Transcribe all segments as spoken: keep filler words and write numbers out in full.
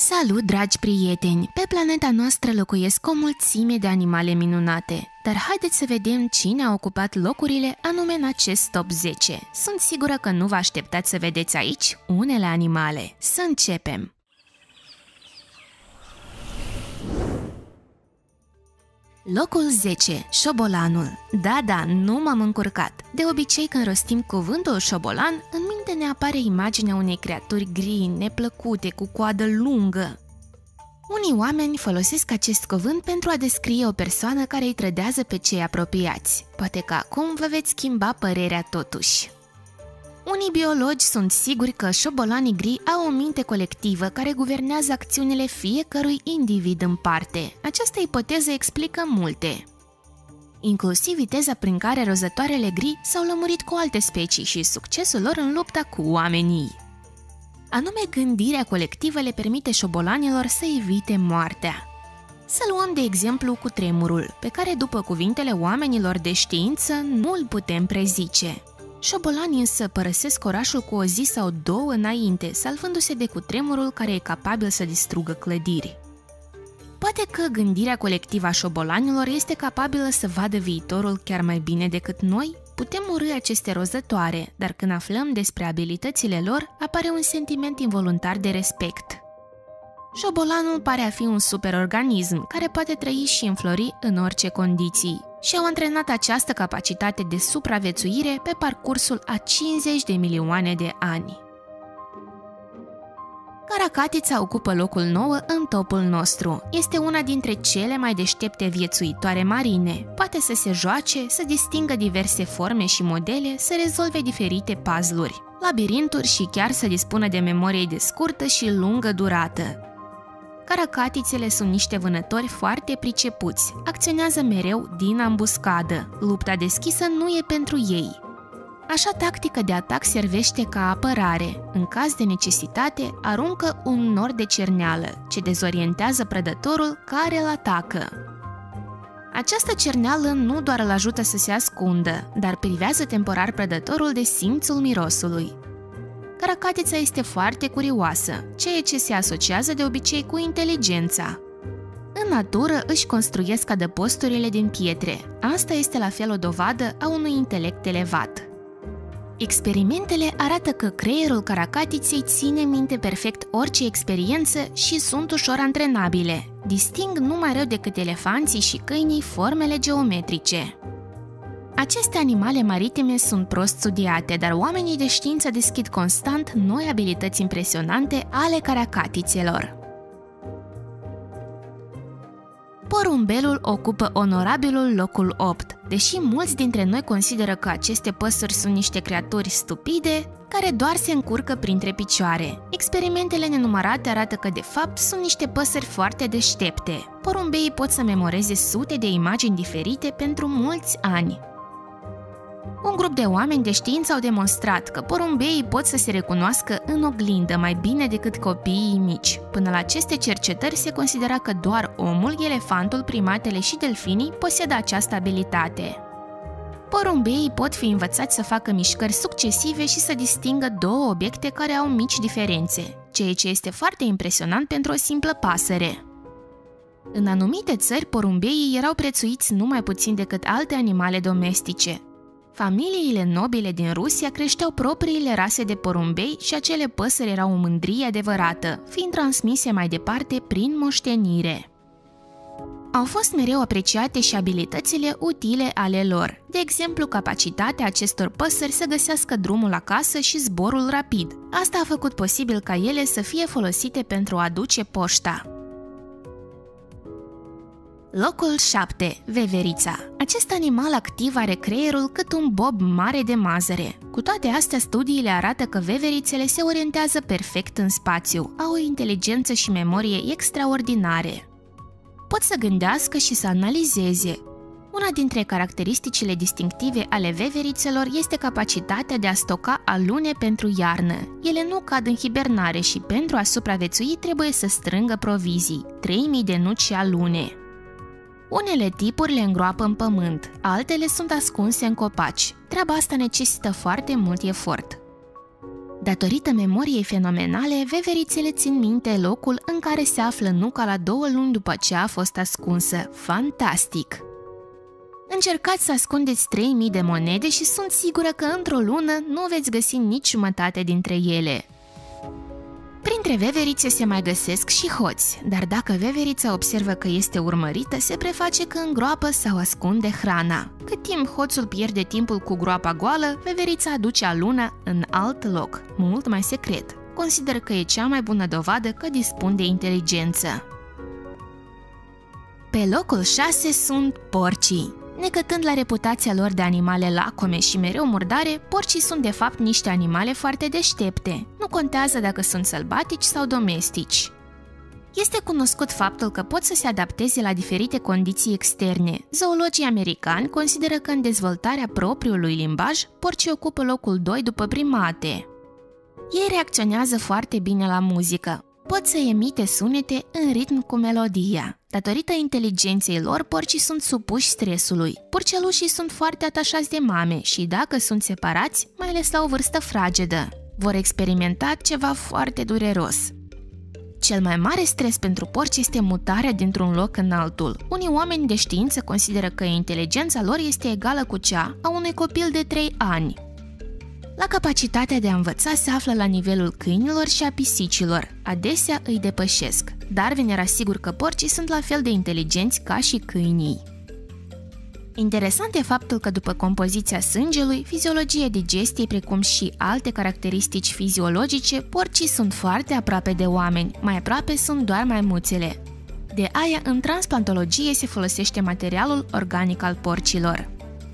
Salut, dragi prieteni! Pe planeta noastră locuiesc o mulțime de animale minunate, dar haideți să vedem cine a ocupat locurile anume în acest top zece. Sunt sigură că nu vă așteptați să vedeți aici unele animale. Să începem! Locul zece. Șobolanul. Da, da, nu m-am încurcat. De obicei, când rostim cuvântul șobolan, în minte ne apare imaginea unei creaturi gri, neplăcute, cu coadă lungă. Unii oameni folosesc acest cuvânt pentru a descrie o persoană care îi trădează pe cei apropiați. Poate că acum vă veți schimba părerea totuși. Unii biologi sunt siguri că șobolanii gri au o minte colectivă care guvernează acțiunile fiecărui individ în parte. Această ipoteză explică multe, inclusiv viteza prin care rozătoarele gri s-au lămurit cu alte specii și succesul lor în lupta cu oamenii. Anume, gândirea colectivă le permite șobolanilor să evite moartea. Să luăm de exemplu cutremurul, pe care, după cuvintele oamenilor de știință, nu îl putem prezice. Șobolanii însă părăsesc orașul cu o zi sau două înainte, salvându-se de cutremurul care e capabil să distrugă clădiri. Poate că gândirea colectivă a șobolanilor este capabilă să vadă viitorul chiar mai bine decât noi? Putem urî aceste rozătoare, dar când aflăm despre abilitățile lor, apare un sentiment involuntar de respect. Șobolanul pare a fi un superorganism care poate trăi și înflori în orice condiții și au antrenat această capacitate de supraviețuire pe parcursul a cincizeci de milioane de ani. Caracatița ocupă locul nouă în topul nostru. Este una dintre cele mai deștepte viețuitoare marine. Poate să se joace, să distingă diverse forme și modele, să rezolve diferite puzzle-uri, labirinturi și chiar să dispună de memorie de scurtă și lungă durată. Caracatițele sunt niște vânători foarte pricepuți, acționează mereu din ambuscadă. Lupta deschisă nu e pentru ei. Așa, tactica de atac servește ca apărare. În caz de necesitate, aruncă un nor de cerneală, ce dezorientează prădătorul care îl atacă. Această cerneală nu doar îl ajută să se ascundă, dar privează temporar prădătorul de simțul mirosului. Caracatița este foarte curioasă, ceea ce se asociază de obicei cu inteligența. În natură își construiesc adăposturile din pietre. Asta este la fel o dovadă a unui intelect elevat. Experimentele arată că creierul caracatiței ține minte perfect orice experiență și sunt ușor antrenabile. Disting nu mai rău decât elefanții și câinii formele geometrice. Aceste animale maritime sunt prost studiate, dar oamenii de știință deschid constant noi abilități impresionante ale caracatițelor. Porumbelul ocupă onorabilul locul opt. Deși mulți dintre noi consideră că aceste păsări sunt niște creaturi stupide, care doar se încurcă printre picioare, experimentele nenumărate arată că de fapt sunt niște păsări foarte deștepte. Porumbeii pot să memoreze sute de imagini diferite pentru mulți ani. Un grup de oameni de știință au demonstrat că porumbeii pot să se recunoască în oglindă mai bine decât copiii mici. Până la aceste cercetări se considera că doar omul, elefantul, primatele și delfinii posedă această abilitate. Porumbeii pot fi învățați să facă mișcări succesive și să distingă două obiecte care au mici diferențe, ceea ce este foarte impresionant pentru o simplă pasăre. În anumite țări, porumbeii erau prețuiți nu mai puțin decât alte animale domestice. Familiile nobile din Rusia creșteau propriile rase de porumbei și acele păsări erau o mândrie adevărată, fiind transmise mai departe prin moștenire. Au fost mereu apreciate și abilitățile utile ale lor, de exemplu capacitatea acestor păsări să găsească drumul acasă și zborul rapid. Asta a făcut posibil ca ele să fie folosite pentru a aduce poșta. Locul șapte. Veverița. Acest animal activ are creierul cât un bob mare de mazăre. Cu toate astea, studiile arată că veverițele se orientează perfect în spațiu, au o inteligență și memorie extraordinare. Pot să gândească și să analizeze. Una dintre caracteristicile distinctive ale veverițelor este capacitatea de a stoca alune pentru iarnă. Ele nu cad în hibernare și pentru a supraviețui trebuie să strângă provizii, trei mii de nuci și alune. Unele tipuri le îngroapă în pământ, altele sunt ascunse în copaci. Treaba asta necesită foarte mult efort. Datorită memoriei fenomenale, veverițele țin minte locul în care se află nuca la două luni după ce a fost ascunsă. Fantastic! Încercați să ascundeți trei mii de monede și sunt sigură că într-o lună nu veți găsi nici jumătate dintre ele. Printre veverițe se mai găsesc și hoți, dar dacă veverița observă că este urmărită, se preface că îngroapă sau ascunde hrana. Cât timp hoțul pierde timpul cu groapa goală, veverița aduce aluna în alt loc, mult mai secret. Consider că e cea mai bună dovadă că dispun de inteligență. Pe locul șase sunt porcii. Necătând la reputația lor de animale lacome și mereu murdare, porcii sunt de fapt niște animale foarte deștepte. Nu contează dacă sunt sălbatici sau domestici. Este cunoscut faptul că pot să se adapteze la diferite condiții externe. Zoologii americani consideră că în dezvoltarea propriului limbaj, porcii ocupă locul doi după primate. Ei reacționează foarte bine la muzică. Pot să emite sunete în ritm cu melodia. Datorită inteligenței lor, porcii sunt supuși stresului. Purcelușii sunt foarte atașați de mame și, dacă sunt separați, mai ales la o vârstă fragedă, vor experimenta ceva foarte dureros. Cel mai mare stres pentru porci este mutarea dintr-un loc în altul. Unii oameni de știință consideră că inteligența lor este egală cu cea a unui copil de trei ani. La capacitatea de a învăța se află la nivelul câinilor și a pisicilor. Adesea îi depășesc, dar vine asigur că porcii sunt la fel de inteligenți ca și câinii. Interesant e faptul că după compoziția sângelui, fiziologia digestiei, precum și alte caracteristici fiziologice, porcii sunt foarte aproape de oameni, mai aproape sunt doar maimuțele. De aia, în transplantologie se folosește materialul organic al porcilor.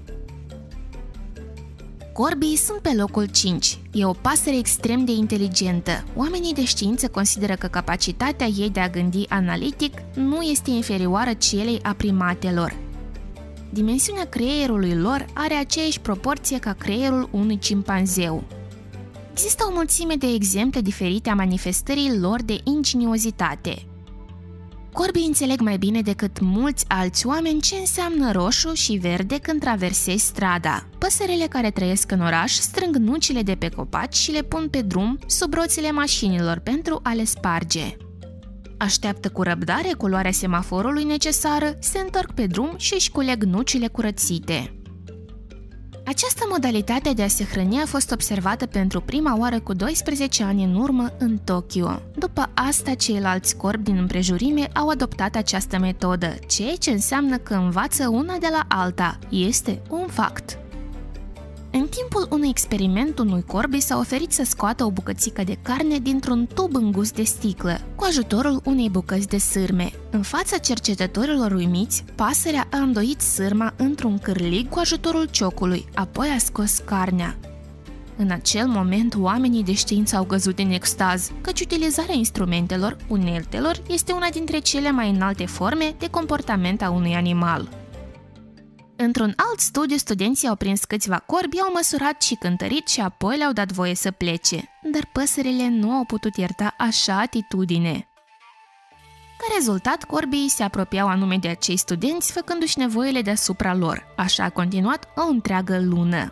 Corbii sunt pe locul cinci. E o pasăre extrem de inteligentă. Oamenii de știință consideră că capacitatea ei de a gândi analitic nu este inferioară celei a primatelor. Dimensiunea creierului lor are aceeași proporție ca creierul unui cimpanzeu. Există o mulțime de exemple diferite a manifestării lor de ingeniozitate. Corbii înțeleg mai bine decât mulți alți oameni ce înseamnă roșu și verde când traversezi strada. Păsările care trăiesc în oraș strâng nucile de pe copaci și le pun pe drum sub roțile mașinilor pentru a le sparge. Așteaptă cu răbdare culoarea semaforului necesară, se întorc pe drum și își culeg nucile curățite. Această modalitate de a se hrăni a fost observată pentru prima oară cu doisprezece ani în urmă în Tokyo. După asta, ceilalți corbi din împrejurime au adoptat această metodă, ceea ce înseamnă că învață una de la alta. Este un fapt. În timpul unui experiment, unui corbi s-a oferit să scoată o bucățică de carne dintr-un tub îngust de sticlă, cu ajutorul unei bucăți de sârme. În fața cercetătorilor uimiți, pasărea a îndoit sârma într-un cârlig cu ajutorul ciocului, apoi a scos carnea. În acel moment, oamenii de știință au căzut în extaz, căci utilizarea instrumentelor, uneltelor, este una dintre cele mai înalte forme de comportament a unui animal. Într-un alt studiu, studenții au prins câțiva corbi, au măsurat și cântărit și apoi le-au dat voie să plece, dar păsările nu au putut ierta așa atitudine. Ca rezultat, corbii se apropiau anume de acei studenți, făcându-și nevoile deasupra lor. Așa a continuat o întreagă lună.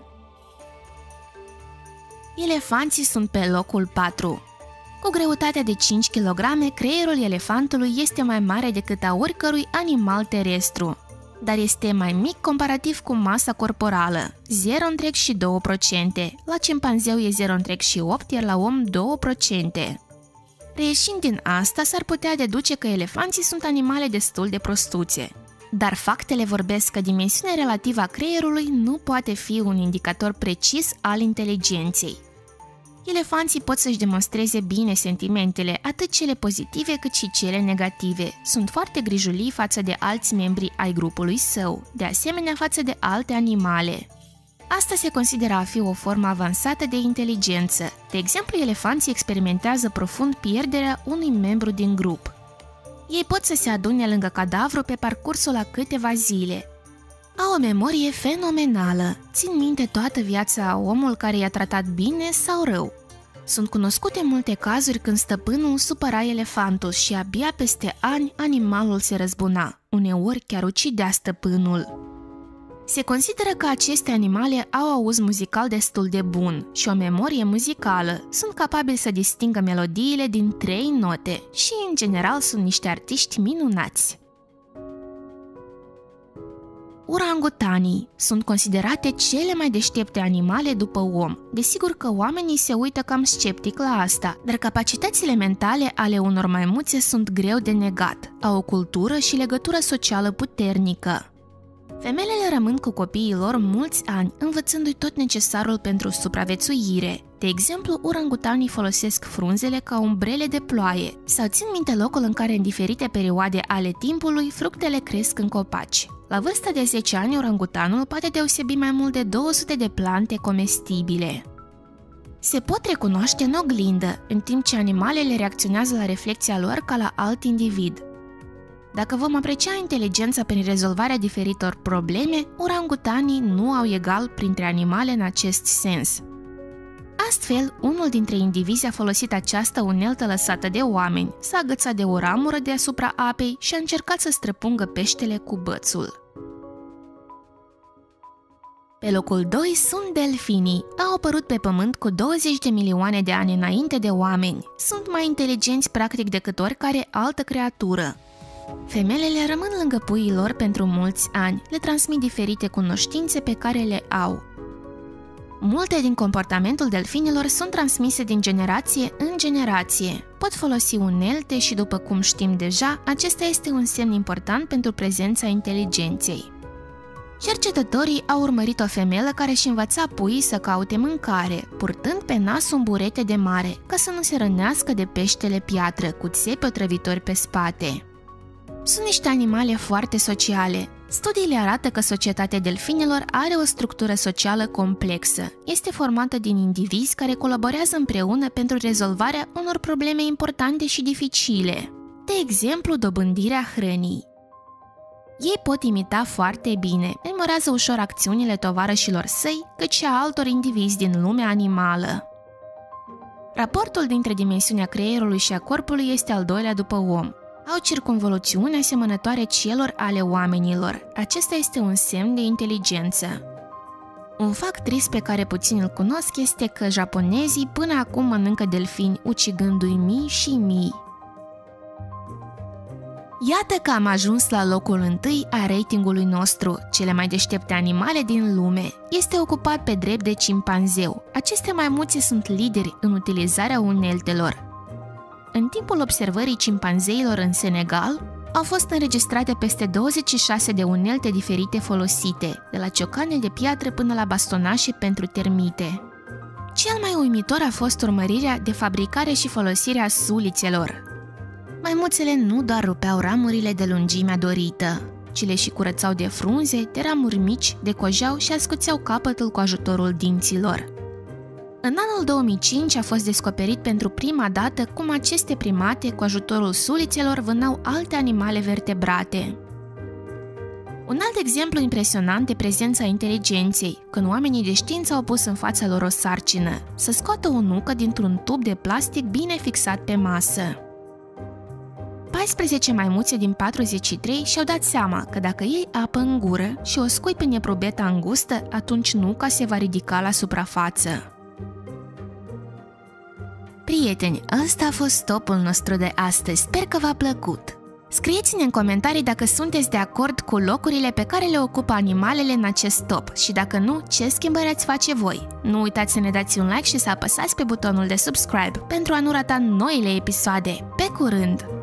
Elefanții sunt pe locul patru. Cu greutatea de cinci kilograme, creierul elefantului este mai mare decât a oricărui animal terestru, dar este mai mic comparativ cu masa corporală, zero virgulă doi la sută, la cimpanzeu e zero virgulă opt la sută, iar la om doi la sută. Reieșind din asta, s-ar putea deduce că elefanții sunt animale destul de prostuțe. Dar faptele vorbesc că dimensiunea relativă a creierului nu poate fi un indicator precis al inteligenței. Elefanții pot să-și demonstreze bine sentimentele, atât cele pozitive cât și cele negative. Sunt foarte grijulii față de alți membri ai grupului său, de asemenea față de alte animale. Asta se consideră a fi o formă avansată de inteligență. De exemplu, elefanții experimentează profund pierderea unui membru din grup. Ei pot să se adune lângă cadavru pe parcursul a câteva zile. Au o memorie fenomenală, țin minte toată viața omul care i-a tratat bine sau rău. Sunt cunoscute multe cazuri când stăpânul supăra elefantul și abia peste ani animalul se răzbuna, uneori chiar ucidea stăpânul. Se consideră că aceste animale au auz muzical destul de bun și o memorie muzicală, sunt capabili să distingă melodiile din trei note și, în general, sunt niște artiști minunați. Urangutanii sunt considerate cele mai deștepte animale după om. Desigur că oamenii se uită cam sceptic la asta, dar capacitățile mentale ale unor maimuțe sunt greu de negat. Au o cultură și legătură socială puternică. Femelele rămân cu copiii lor mulți ani, învățându-i tot necesarul pentru supraviețuire. De exemplu, urangutanii folosesc frunzele ca umbrele de ploaie sau țin minte locul în care în diferite perioade ale timpului fructele cresc în copaci. La vârsta de zece ani, orangutanul poate deosebi mai mult de două sute de plante comestibile. Se pot recunoaște în oglindă, în timp ce animalele reacționează la reflexia lor ca la alt individ. Dacă vom aprecia inteligența prin rezolvarea diferitor probleme, orangutanii nu au egal printre animale în acest sens. Astfel, unul dintre indivizi a folosit această uneltă lăsată de oameni, s-a agățat de o ramură deasupra apei și a încercat să străpungă peștele cu bățul. Pe locul doi sunt delfinii. Au apărut pe pământ cu douăzeci de milioane de ani înainte de oameni. Sunt mai inteligenți practic decât oricare altă creatură. Femelele rămân lângă puii lor pentru mulți ani, le transmit diferite cunoștințe pe care le au. Multe din comportamentul delfinilor sunt transmise din generație în generație. Pot folosi unelte și, după cum știm deja, acesta este un semn important pentru prezența inteligenței. Cercetătorii au urmărit o femelă care își învăța puii să caute mâncare, purtând pe nas un burete de mare, ca să nu se rănească de peștele piatră cu țepi otrăvitori pe spate. Sunt niște animale foarte sociale. Studiile arată că societatea delfinilor are o structură socială complexă. Este formată din indivizi care colaborează împreună pentru rezolvarea unor probleme importante și dificile. De exemplu, dobândirea hrănii. Ei pot imita foarte bine, memorează ușor acțiunile tovarășilor săi, cât și a altor indivizi din lumea animală. Raportul dintre dimensiunea creierului și a corpului este al doilea după om. Au circumvoluțiuni asemănătoare celor ale oamenilor. Acesta este un semn de inteligență. Un fapt trist pe care puțini îl cunosc este că japonezii până acum mănâncă delfini, ucigându-i mii și mii. Iată că am ajuns la locul întâi a ratingului nostru, cele mai deștepte animale din lume. Este ocupat pe drept de cimpanzeu. Aceste maimuțe sunt lideri în utilizarea uneltelor. În timpul observării cimpanzeilor în Senegal, au fost înregistrate peste douăzeci și șase de unelte diferite folosite, de la ciocane de piatră până la bastonașe pentru termite. Cel mai uimitor a fost urmărirea de fabricare și folosirea sulițelor. Maimuțele nu doar rupeau ramurile de lungimea dorită, ci le și curățau de frunze, de ramuri mici, decojeau și ascuțeau capătul cu ajutorul dinților. În anul două mii cinci a fost descoperit pentru prima dată cum aceste primate, cu ajutorul sulițelor, vânau alte animale vertebrate. Un alt exemplu impresionant de prezența inteligenței, când oamenii de știință au pus în fața lor o sarcină, să scoată o nucă dintr-un tub de plastic bine fixat pe masă. paisprezece maimuțe din patruzeci și trei și-au dat seama că dacă iei apă în gură și o scui prin eprubeta îngustă, atunci nuca se va ridica la suprafață. Prieteni, ăsta a fost topul nostru de astăzi, sper că v-a plăcut! Scrieți-ne în comentarii dacă sunteți de acord cu locurile pe care le ocupă animalele în acest top și dacă nu, ce schimbări ați face voi. Nu uitați să ne dați un like și să apăsați pe butonul de subscribe pentru a nu rata noile episoade. Pe curând!